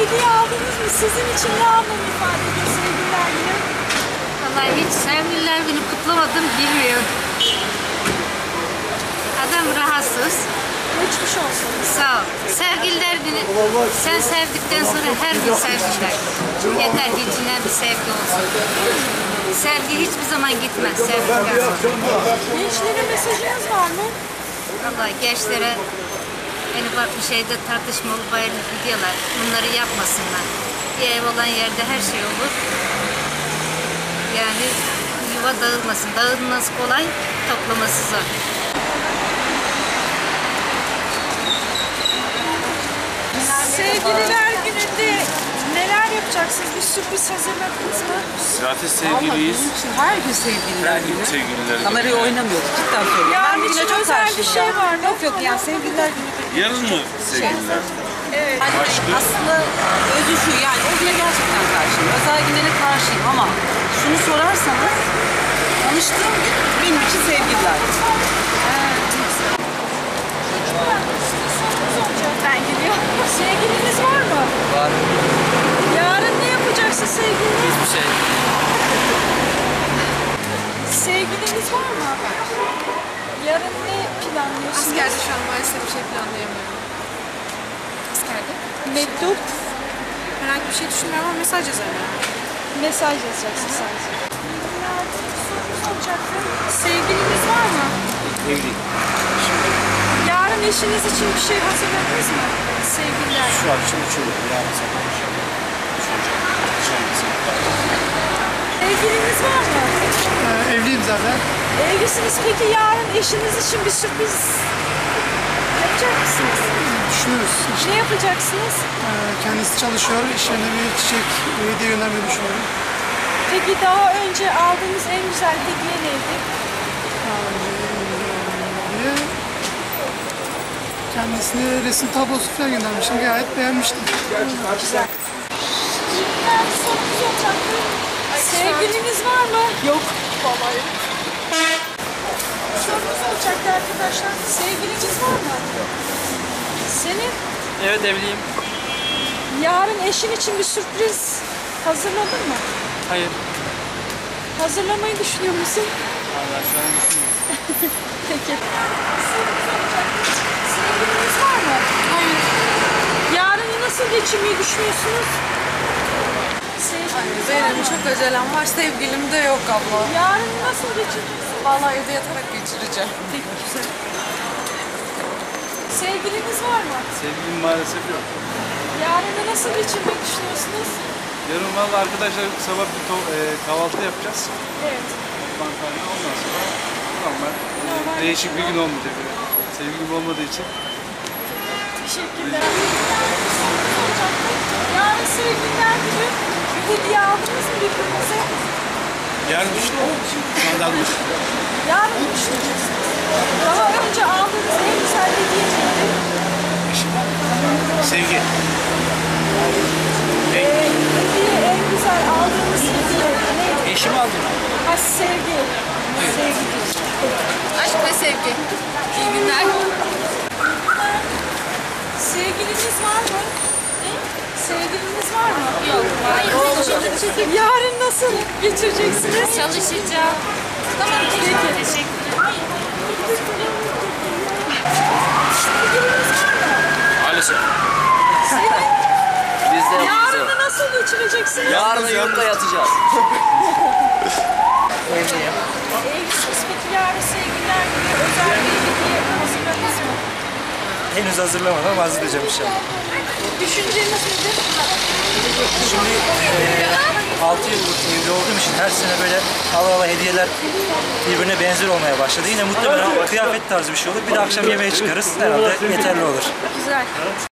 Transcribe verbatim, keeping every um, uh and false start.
hediye aldınız mı? Sizin için ne anlam ifade ediyor sevgililer günü? Vallahi hiç sevgililer günü kutlamadım, bilmiyorum. Adam rahatsız. Geçmiş olsun. Sağ ol. Sevgililer günü, sen sevdikten sonra her gün sevgililer. Yeter ki içinden bir sevgi olsun. Sevgi hiçbir zaman gitmez sevgiden sonra. Gençlere mesajınız var mı? Vallahi gençlere en ufak bir şeyde tartışma olup ayrılıp gidiyorlar. Bunları yapmasınlar. Bir ev olan yerde her şey olur. Yani yuva dağılmasın. Dağılması kolay, toplaması zor. Sevgililer gününde neler yapacaksınız? Bir sürpriz hazırladınız mı? Zaten sevgiliyiz. Her gün sevgililer Her gün günü. sevgililer günü. Kamerayı oynamıyoruz, cidden söylüyorum. Yani Ben bugüne için çok özel bir karşıyım şey ya. var mı? Yok yok, yani sevgililer günü. Yarın mı sevgililer? Evet. Hani aslında özü şu, yani o güne gerçekten karşıyım. Özel günlere karşıyım ama şunu sorarsanız, tanıştığım gün benim için sevgililer günü. Ben geliyorum. Sevgiliniz var mı? Var. Yarın ne yapacaksın sevgiliniz? Hiçbir şey. Sevgiliniz var mı? Yarın ne planlıyorsunuz? Askerde şu an maalesef bir şey planlayamıyorum. Askerde. Mektup, Herhangi bir şey düşünmüyorum ama mesaj yazarım. mesaj yazacaksın sadece. Soru soracaktım. Sevgiliniz var mı? Evli. Yarın eşiniz için bir şey hazırladınız mı? Sevgililer. Şu akşam üç olur. Yarın sabah. Sevgiliniz var mı? Ee, evliyim zaten. Evlisiniz. Peki yarın eşiniz için bir sürpriz yapacak mısınız? Düşünüyoruz. Ne yapacaksınız? Ee, kendisi çalışıyor. İş yerine bir çiçek bir hediye göndermeyi düşünüyorum. Peki daha önce aldığınız en güzel hediye neydi? Diye kendisine resim tablosu falan göndermiştim. Gayet beğenmiştim. Güzel. Bir sorumuz olacaktı. Sevgiliniz var mı? Yok. Vallahi. Sorumuz olacaktı arkadaşlar. Sevgiliniz var mı? Senin Evet, evliyim. yarın eşin için bir sürpriz hazırladın mı? Hayır. Hazırlamayı düşünüyor musun? Vallahi şu an düşünmüyorum. Peki. Sevgiliniz var mı? Hayır. Yarını nasıl geçirmeyi düşünüyorsunuz? Sevgiliniz var Benim mı? çok acelem var. Sevgilim de yok abla. Yarını nasıl geçireceksiniz? Vallahi evde yatarak geçireceğim. Peki güzel. Sevgiliniz var mı? Sevgilim maalesef yok. Yarını nasıl geçirmeyi düşünüyorsunuz? Yarın valla arkadaşlar sabah bir to- e, kahvaltı yapacağız. Evet. Mantarla ondan sonra normal. e, Normal. Değişik bir gün olmayacak. Sevgilim olmadığı için. Teşekkürler. Yarın sevgililer günü bir hediye aldınız mı birbirinize? Yarın düşünüyorum. Sandal mı? Yarın mı düşüneceksiniz? Daha önce aldığınız en güzel hediye neydi? Sevgi. Ee, hediye en güzel aldığınız hediye neydi? Eşimi aldım. Ha sevgi. Sevgi diyorsun. Aşk ve sevgi. İyi günler. Sevgiliniz var mı? Sevgiliniz var mı? Yok. Hayır. Yarın nasıl geçireceksiniz? Çalışacağım. Tamam. Peki. Teşekkür ederim. Sevgiliniz var mı? Maalesef. Senin Biz de yarını nasıl geçireceksiniz? Yarın yurtta yatacağız. Evliyim. Evlisiniz peki yarın sevgililer günü özel bir hediye hazırladınız mı? Henüz hazırlamadım ama hazırlayacağım inşallah. Düşünceniz nedir? Şimdi altı yıllık evli olduğum için her sene böyle hava hava hediyeler birbirine benzer olmaya başladı. Yine muhtemelen kıyafet tarzı bir şey olur. Bir de akşam yemeğe çıkarız. Herhalde yeterli olur. Güzel.